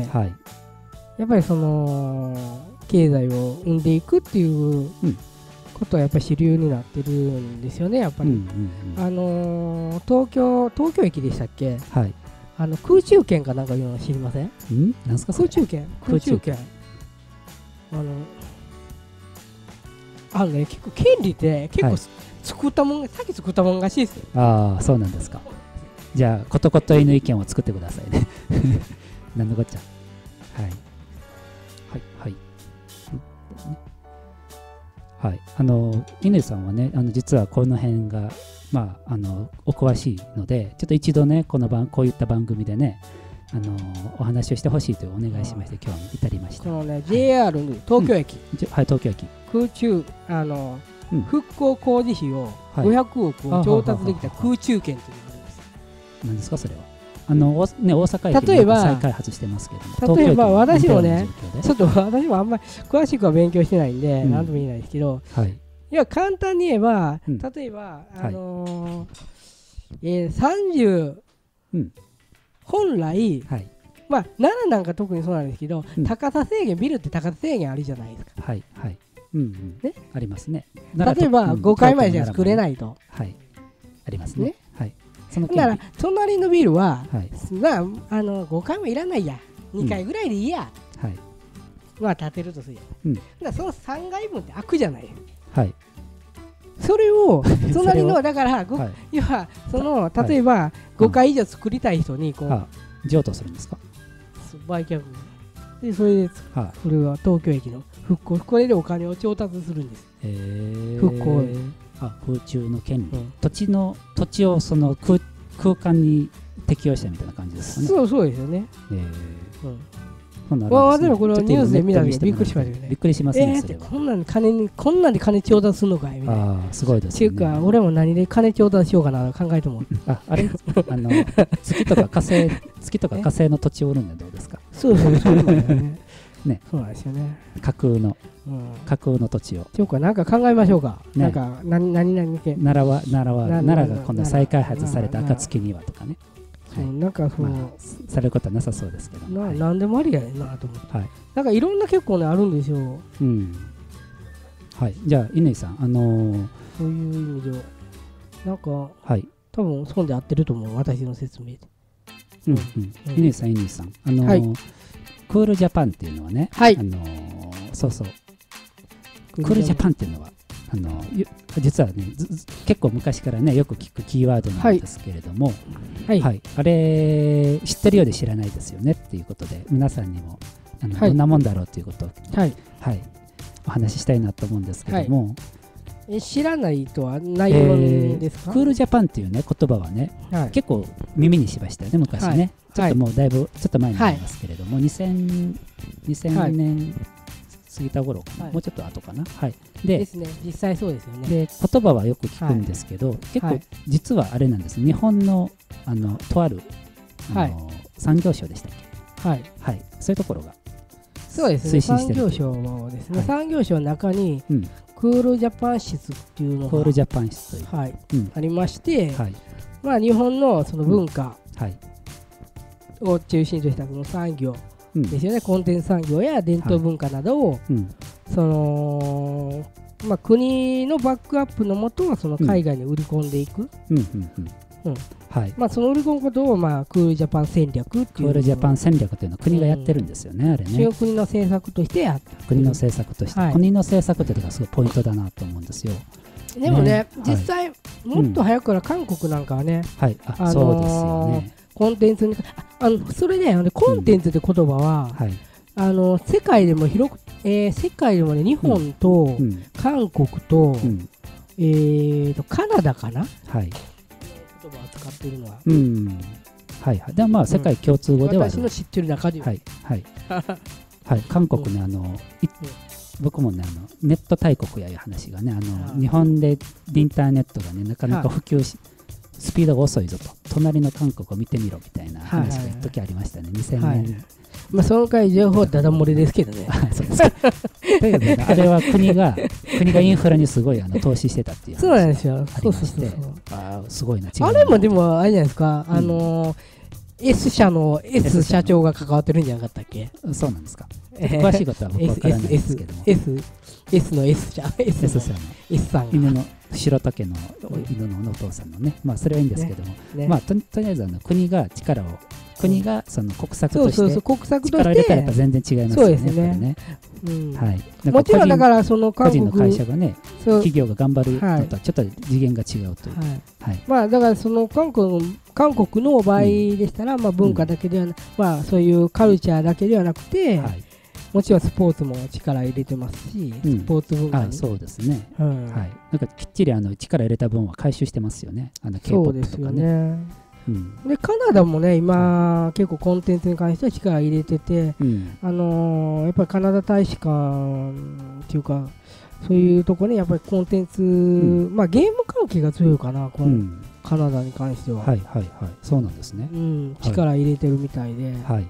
[SPEAKER 1] はい、やっぱりその経済を生んでいくっていうことはやっぱり主流になってるんですよね、やっぱり。うんうんうん、あのー、東京東京駅でしたっけ、はい、あの空中券かなんかいうの知りません？
[SPEAKER 2] ん？なんすか
[SPEAKER 1] 空中券空中券あのあのね、結構権利って結構、はい、作ったもんさっき作ったもんらしいですよ。
[SPEAKER 2] ああ、そうなんですか。じゃあことこといの意見を作ってくださいね。なんのこっちゃ。はいはいはい。はい、あの乾さんはね、あの実はこの辺が、まあ、あのお詳しいので、ちょっと一度ね、この番こういった番組でね、あのお話をしてほしいというお願いしまして、今日に至りました。
[SPEAKER 1] このね、ジェイアール の東京駅、
[SPEAKER 2] うん、はい、東京駅
[SPEAKER 1] 空中あの、うん、復興工事費をごひゃくおくを調達できた空中券というのがあります。
[SPEAKER 2] 何ですかそれは？あのね、大阪駅で再開発してますけど
[SPEAKER 1] も、例えば私もね、ちょっと私もあんまり詳しくは勉強してないんで、うん、何とも言えないですけど、はい、いや簡単に言えば、うん、例えば、あのーはいえー、さんじゅう、うん、本来、はい、まあ奈良なんか特にそうなんですけど、うん、高さ制限、ビルって高さ制限あるじゃないですか。
[SPEAKER 2] はいはい、うんうんね、ありますね。
[SPEAKER 1] 例えばごかいまでじゃ作れないと。
[SPEAKER 2] はい、ありますね。ね、はい。
[SPEAKER 1] だから隣のビルは、はい、まあ、あのごかいもいらないや、にかいぐらいでいいや、うん、はい、まあ建てるとするや、うん、だからそのさんがいぶんって空くじゃない、はい、それを隣のだから、はい、要はその例えばごかい以上作りたい人にこう、は
[SPEAKER 2] あ、譲渡するんですか？
[SPEAKER 1] 売却で、それで、はあ、それは東京駅の復興、これでお金を調達するんです。へー、復興
[SPEAKER 2] あ、空中の権利、うん、土地の土地をその 空, 空間に適用したみたいな感じですかね。
[SPEAKER 1] そうそうですよね。えー
[SPEAKER 2] うん、 そんなのあるんですね。
[SPEAKER 1] 私もこのニュースで見た時びっくりしましたよね。
[SPEAKER 2] びっくりしますね。
[SPEAKER 1] えーってこんなんで金にこんなんで金調達するのかいみたいな。
[SPEAKER 2] ああすごいですね。
[SPEAKER 1] っていうか俺も何で金調達しようかな考えても。
[SPEAKER 2] ああれあの月とか火星月とか火星の土地を売るんでどうですか。
[SPEAKER 1] そうそうそうなんだよね。
[SPEAKER 2] ね。
[SPEAKER 1] そうなんですよね。
[SPEAKER 2] 架空の架空の土地を。
[SPEAKER 1] そうかなんか考えましょうか。なんか何何々系。
[SPEAKER 2] 奈良は奈良は奈良が今度再開発された暁にはとかね。
[SPEAKER 1] そうなんかそう、
[SPEAKER 2] まあ、されることはなさそうですけど
[SPEAKER 1] な、はい、なんでもありやねんなと思って、
[SPEAKER 2] はい、
[SPEAKER 1] なんかいろんな結構ねあるんですよ、
[SPEAKER 2] うんはい、じゃあ乾さん、あのー、
[SPEAKER 1] そういう意味でなんか、
[SPEAKER 2] はい、
[SPEAKER 1] 多分そんで合ってると思う私の説明で、
[SPEAKER 2] うんうんうん、乾さん乾さん、あのーはい、クールジャパンっていうのはね、はい、あのー、そうそうクールジャパンっていうのはあの実はね結構昔からねよく聞くキーワードなんですけれども、はいはい、あれ知ってるようで知らないですよねっていうことで皆さんにもあの、はい、どんなもんだろうということを、はいはい、お話ししたいなと思うんですけども、
[SPEAKER 1] はい、え知らないとは内容ですか、
[SPEAKER 2] えー、クールジャパンっていうね言葉はね、はい、結構耳にしましたよね昔ね、はい、ちょっともうだいぶちょっと前になりますけれども、はい、にせんねん過ぎた頃かな、はい、もうちょっと後かな、はい、
[SPEAKER 1] でですね、実際そうですよね。
[SPEAKER 2] で言葉はよく聞くんですけど、はい、結構実はあれなんです、日本のあのとあるあの、はい、産業省でしたっけ、はいはい、そういうところが
[SPEAKER 1] そうですね、産業省もですね、はい、産業省の中に、うん、クールジャパン室っていうのが
[SPEAKER 2] クールジャパン室という、
[SPEAKER 1] はいうん、ありまして、はい、まあ日本のその文化を中心としたこの産業ですよね、うん、コンテンツ産業や伝統文化などを、はいうん、そのまあ、国のバックアップのもとその海外に売り込んでいく、その売り込むことを、まあ、クールジャパン戦略っていうク
[SPEAKER 2] ールジャパン戦略というのは国がやってるんですよね、うん、あれね
[SPEAKER 1] 国の政策としてやった
[SPEAKER 2] 国の政策として、はい、国の政策というのがすごいポイントだなと思うんですよ。
[SPEAKER 1] でもね、ね実際、はい、もっと早くから韓国なんかはね、
[SPEAKER 2] はい、あ、あのー、そうですよね
[SPEAKER 1] コンテンツにあのそれねコンテンツって言葉は、うんはい、あの世界でも広く、えー、世界でもね日本と、うん、韓国と、うん、えーとカナダかな、はい、言葉を使っているのは、うん
[SPEAKER 2] はいはい、でもまあ世界共通語ではある、
[SPEAKER 1] 私の知ってる中では、
[SPEAKER 2] はいはいはい、韓国ね、あの、うん、僕もねあのネット大国やいう話がねあの日本でインターネットがねなかなか普及しスピードが遅いぞと隣の韓国を見てみろみたいな話が一時ありましたね、にせんねん、はい
[SPEAKER 1] まあ、その回情報ダダ漏れですけどね
[SPEAKER 2] そうですかというね、あれは国が国がインフラにすごいあの投資してたっていう話がありまして、そうなんですよ、そうそうそうそう、あすごいな、違うな、
[SPEAKER 1] あれもでもあれじゃないですか、うん、あのー、S 社の S 社長が関わってるんじゃなかったっけ。
[SPEAKER 2] そうなんですか、えー、詳しいことは僕は分からないですけども
[SPEAKER 1] S, S, S の S 社 S,
[SPEAKER 2] S 社の
[SPEAKER 1] S さん
[SPEAKER 2] 犬の白田家の犬のお父さんのね、まあそれはいいんですけども、ねね、まあ と, とりあえずあの国が力を国がその国策として力を入れたらやっぱ全然違いますよね。そうですね。うんはい、
[SPEAKER 1] もちろんだからその
[SPEAKER 2] 個人の会社がね企業が頑張るのとはちょっと次元が違うという。はい
[SPEAKER 1] はい、まあだからその韓国韓国の場合でしたら、うん、まあ文化だけではな、うん、まあそういうカルチャーだけではなくて、はい、もちろんスポーツも力入れてますし、うん、スポーツ文化に、
[SPEAKER 2] あそうですね、うんはい、なんかきっちりあの力入れた分は回収してますよね、あの K-ポップ とかね。
[SPEAKER 1] うん、でカナダもね今、はい、結構コンテンツに関しては力入れてて、うんあのー、やっぱりカナダ大使館っていうかそういうところにやっぱりコンテンツ、うんまあ、ゲーム関係が強いかな、この、うん、カナダに関しては。
[SPEAKER 2] はいはいはいそうなんですね、
[SPEAKER 1] うん、力入れてるみたいで、はい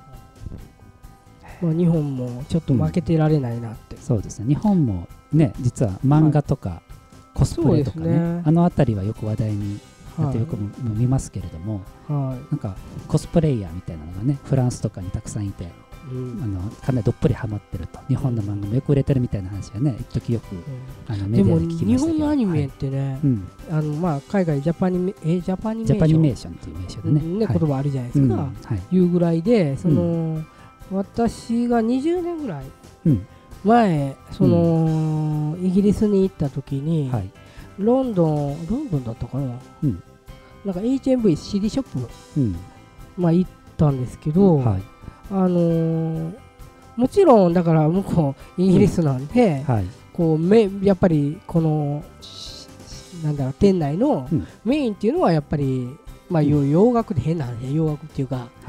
[SPEAKER 1] まあ、日本もちょっと負けてられないなって、
[SPEAKER 2] うん、そうですね日本もね実は漫画とか、はい、コスプレとか ね, ねあの辺りはよく話題にやってよくも見ますけれども、はい、なんかコスプレイヤーみたいなのがねフランスとかにたくさんいて、うん、あのかなりどっぷりハマってると日本の漫画もよく売れてるみたいな話はね一時よく、うん、あのメディアで聞きましたけど、でも日本の
[SPEAKER 1] アニメってね、はいうん、あのまあ海外ジャパニえジャパニメーション
[SPEAKER 2] ジャパニメーションっていう名称でね、
[SPEAKER 1] うんねはい、言葉あるじゃないですか、うんはい、いうぐらいでその、うん、私がにじゅうねんぐらい前、その、うん、イギリスに行った時に、はいロンドン、ロンドンだったかな、うん、なんか エイチエムブイ シーディー ショップ、うん、まあ行ったんですけど、はい、あのー、もちろんだから向こうイギリスなんで、うんはい、こうめやっぱりこのなんだろう店内のメインっていうのはやっぱり、まあ、洋楽で変な話洋楽っていうか、はい、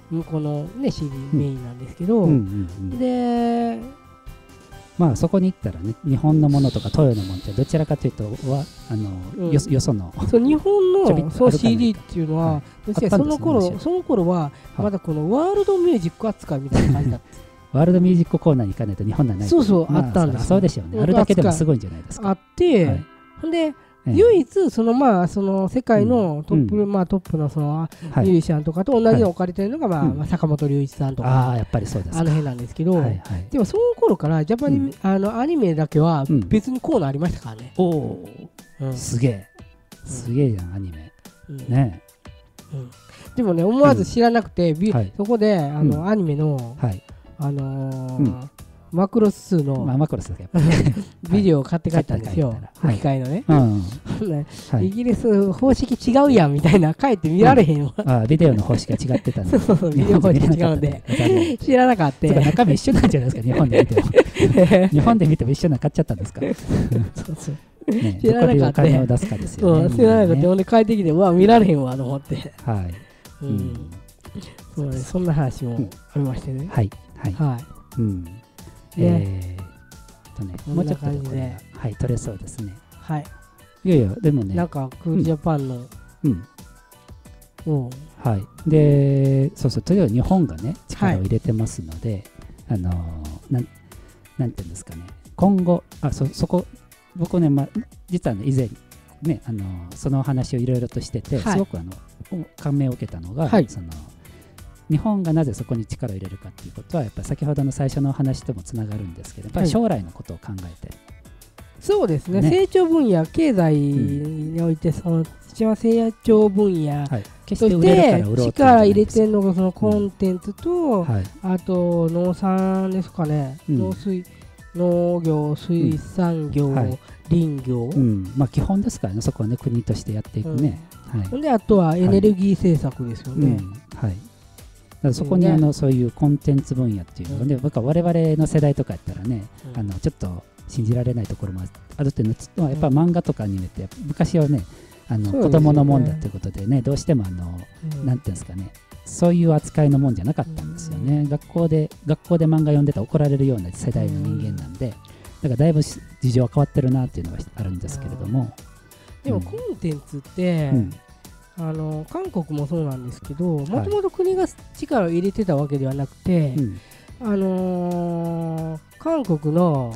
[SPEAKER 1] 向こうの、ね、シーディー メインなんですけど、で
[SPEAKER 2] まあそこに行ったらね、日本のものとか東洋のものってどちらかというとはあの、うん、よ, よその
[SPEAKER 1] そう日本のそう シーディー っていうのは、はい、その頃その頃はまだこのワールドミュージック扱いみたいな感じだった
[SPEAKER 2] ワールドミュージックコーナーに行かないと日本はない。
[SPEAKER 1] そうそう、
[SPEAKER 2] まあ、
[SPEAKER 1] あったんですよ。
[SPEAKER 2] そうでしょうね。あるだけでもすごいんじゃないですか。
[SPEAKER 1] あって、はい、ほんで、ええ、唯一そのまあその世界のトップ、うん、まあトップのそのミュージシャンとかと同じのを置かれてるのがまあ、はい、坂本龍一さんとか、
[SPEAKER 2] ああやっぱりそうですか。
[SPEAKER 1] あの辺なんですけど、はいはい、でもその頃からジャパニ、うん、あのアニメだけは別にコーナーありましたからね。
[SPEAKER 2] うん、おお、うん、すげえすげえじゃんアニメ、うん、ね、
[SPEAKER 1] うん、でもね思わず知らなくて、うんはい、そこであの、うん、アニメの、はい、あのーうんマクロスの、
[SPEAKER 2] まあ、マクロスだけ
[SPEAKER 1] ビデオを買って帰ったんですよ、吹き替えのね、うんはい、イギリス方式違うやんみたいな、帰って見られへんわ、
[SPEAKER 2] うん、あビデオの方式が違ってたんで
[SPEAKER 1] そうそうビデオ方式違うんで知らなかった。
[SPEAKER 2] 中身一緒なんじゃないですか、日本で見ても日本で見ても一緒な買っちゃったんですかそうそうね、知らなかった。どこでお金を出すかですよね。
[SPEAKER 1] 知らなかった。ほんで帰ってきて、うわ見られへんわと思って、はい、うん、うん、そうね、そんな話もありましてね、
[SPEAKER 2] はいはいはい、うんえー、とね、もうちょっとでこれが、はい、取れそうですね。はい。いやいや、でもね、
[SPEAKER 1] なんかクールジャパンの、うん、
[SPEAKER 2] うん、はい。で、そうそう、とりあえず日本がね、力を入れてますので、はい、あのー、なん、なんていうんですかね、今後、あ、そ、そこ、僕ね、ま、実はね、以前、ね、あのー、そのお話をいろいろとしてて、はい、すごくあの、感銘を受けたのが、はい、その、日本がなぜそこに力を入れるかっていうことはやっぱり先ほどの最初の話ともつながるんですけど、やっぱり将来のことを考えて、はい、
[SPEAKER 1] そうですね、ね、成長分野経済においてその一番成長分野として力入れてるのがそのコンテンツと、うんはい、あと農産ですかね、うん、農水農業水産業、うんはい、林業、
[SPEAKER 2] うんまあ、基本ですからね、そこはね国としてやっていくね、
[SPEAKER 1] うんはい、であとはエネルギー政策ですよね、はいうんはい
[SPEAKER 2] だからそこにあのそういうコンテンツ分野っていうので、僕は我々の世代とかやったらね、あのちょっと信じられないところもあるっていうのはやっぱ漫画とかアニメって昔はねあの子供のもんだということでね、どうしてもあのなんていうんですかね、そういう扱いのもんじゃなかったんですよね。学校で学校で漫画読んでたら怒られるような世代の人間なんで、だからだいぶ事情は変わってるなっていうのはあるんですけれども、
[SPEAKER 1] でもコンテンツって、うんあの韓国もそうなんですけど、もともと国が力を入れてたわけではなくて、うん、あのー、韓国の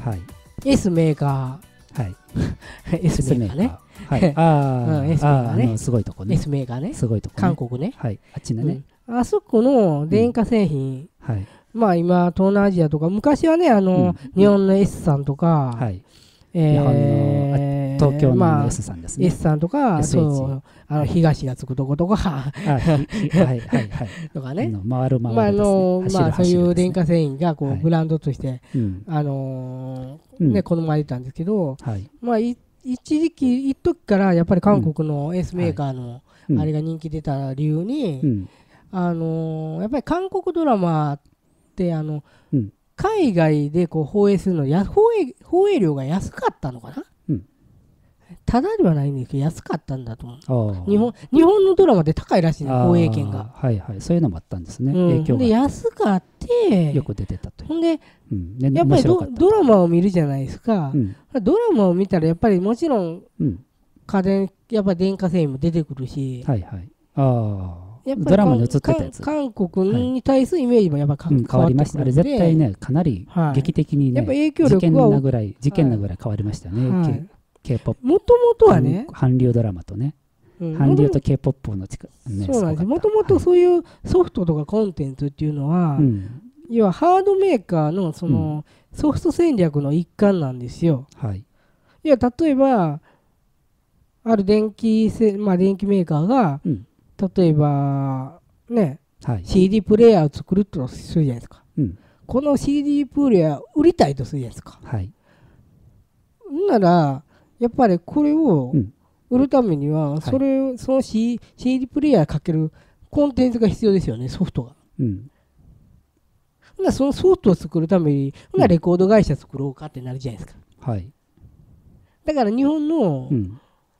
[SPEAKER 1] S メーカー、はい、S メーカーね、はい、あ、うん、S メーカーね、すごいとこね、S メーカーね、すごいとこね、韓国ね、はい、あっちのね、うん、あそこの電化製品、うん、はい、まあ今東南アジアとか昔はねあの、うん、日本の S さんとか、はい、えー、日本の東京の S さんですね、まあ、S さんとか、そうあの東がつくとことかはいはいはいとかね、回る回るですね、まああのまあそういう電化製品がこうブランドとしてあのね好まれたんですけど、まあ一時期一時からやっぱり韓国の S メーカーのあれが人気出た理由にあのやっぱり韓国ドラマってあの海外でこう放映するのや放映放映料が安かったのかな。ただではないんですけど安かったんだと思う。日本日本のドラマで高いらしいね、放映権が。はいはい、そういうのもあったんですね。うん、影響がで安かってよく出てたという。ほんで、うん、でやっぱり ド, ドラマを見るじゃないですか。うん、ドラマを見たらやっぱりもちろん、うん、家電やっぱり電化製品も出てくるし。はいはい。ああ。やっぱりドラマに映ってたやつ。韓国に対するイメージもやっぱり、はい、変わりました。あれ絶対ねかなり劇的にね、はい、やっぱ影響力は事件なぐらい事件なぐらい変わりましたね。はい、K-ポップ もともとはね韓流ドラマとね、うん、韓流と K-ポップ の力、ね、そうなんです。もともとそういうソフトとかコンテンツっていうのは、はい、要はハードメーカーのそのソフト戦略の一環なんですよ、はい、いや例えばある電気せ、まあ、電気メーカーが、うん、例えばね、はい、シーディー プレイヤーを作るとするじゃないですか、うん、この シーディー プレイヤーを売りたいとするじゃないですか、はい、ならやっぱりこれを売るためにはそれ、はい、その シーディー プレイヤーかけるコンテンツが必要ですよね、ソフトが、うん、なそのソフトを作るために、うん、なレコード会社作ろうかってなるじゃないですか、はい、だから日本の、うん、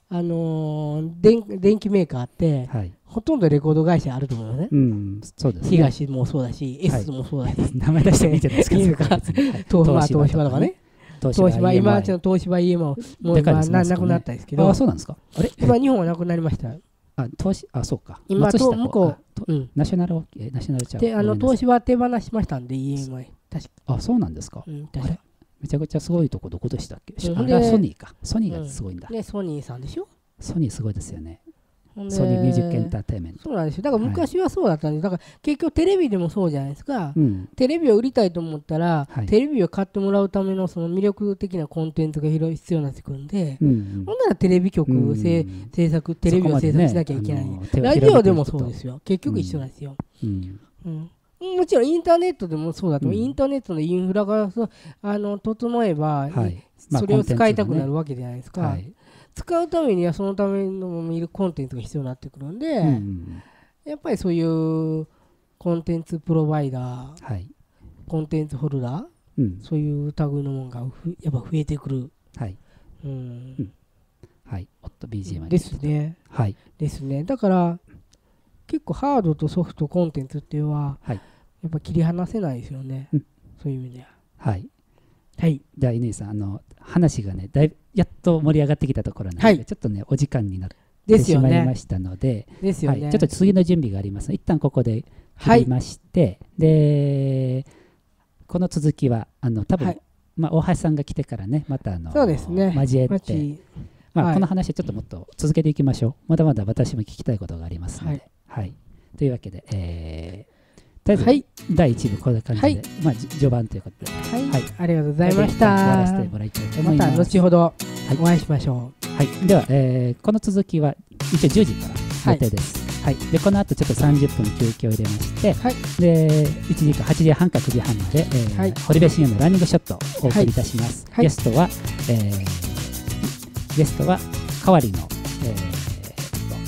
[SPEAKER 1] あのー、電, 電機メーカーって、はい、ほとんどレコード会社あると思うよね。
[SPEAKER 2] うん、そうですね。
[SPEAKER 1] 東もそうだし、はい、S もそうだし、
[SPEAKER 2] 名前出してみてるんですけど、
[SPEAKER 1] 東芝とかね。東芝、今の東芝 イーエム ももう今なくなったですけど。
[SPEAKER 2] あ、そうなんですか。あれ、
[SPEAKER 1] 今日本はなくなりました。
[SPEAKER 2] あ、東芝、あ、そうか。
[SPEAKER 1] 今と向こ
[SPEAKER 2] う、うん、ナショナル、え、ナショナルチャー。
[SPEAKER 1] で、あの東芝手放しましたんで イーエムアイ。確か。
[SPEAKER 2] あ、そうなんですか。
[SPEAKER 1] うん、確か。
[SPEAKER 2] めちゃくちゃすごいとこどこでしたっけ。あれはソニーか。ソニーがすごいんだ。
[SPEAKER 1] ね、ソニーさんでしょ。
[SPEAKER 2] ソニーすごいですよね。ソニーミュージックエンターテインメント。
[SPEAKER 1] そうなんですよ。だから昔はそうだったんです。だから結局テレビでもそうじゃないですか。
[SPEAKER 2] うん、
[SPEAKER 1] テレビを売りたいと思ったら、はい、テレビを買ってもらうためのその魅力的なコンテンツが必要になってくるんで、うんうん、ほんならテレビ局、うん、制作、テレビを制作しなきゃいけない。ね、ラジオでもそうですよ。結局一緒なんですよ。うんうんうん、もちろんインターネットでもそうだと、うん、インターネットのインフラがあの整えば、はい、それを使いたくなるわけじゃないですか。はい、使うためにはそのための見るコンテンツが必要になってくるんで、うん、やっぱりそういうコンテンツプロバイダー、はい、コンテンツホルダー、うん、そういう類のものがやっぱ増えてくる。はい。うん。うん、
[SPEAKER 2] はい。おっと ビージーエム
[SPEAKER 1] ですね。はい。ですね。だから結構ハードとソフトコンテンツっていうのは、はい、やっぱ切り離せないですよね。うん、そういう意味では。
[SPEAKER 2] はい。
[SPEAKER 1] はい。
[SPEAKER 2] じゃあ乾さん、あの話がね、だいぶやっと盛り上がってきたところなので、はい、ちょっとねお時間になってしまいましたので、
[SPEAKER 1] ですよね。
[SPEAKER 2] はい、ちょっと次の準備がありますので、一旦ここで切りまして、はい、でこの続きはあの多分、はい、まあ大橋さんが来てからね、またあの
[SPEAKER 1] そうですね、
[SPEAKER 2] 交えて、まあ、はい、この話はちょっともっと続けていきましょう。まだまだ私も聞きたいことがありますので、はい、はい、というわけで、えー、とりあえずだいいち部こんな感じで、はい、まあ序盤ということで、
[SPEAKER 1] はい、はい、ありがとうございました。
[SPEAKER 2] 終わらせてもらいたいと思います。
[SPEAKER 1] また後ほどお会いしましょ
[SPEAKER 2] う。はい、では、えー、この続きは一応じゅうじから予定です。はい、はい、でこの後ちょっとさんじゅっぷん休憩を入れまして、はい、でいちじかんはちじはんかくじはんまで、えーはい、堀部信也のランニングショットをお送りいたします。はい、ゲストは、えー、ゲストは代わりの、え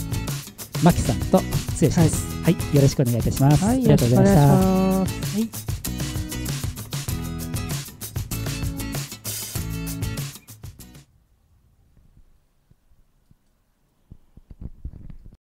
[SPEAKER 2] ー、マキさんと剛です。はい、はい、よろしくお願いいたします。
[SPEAKER 1] はい、ありがとうございました。はい。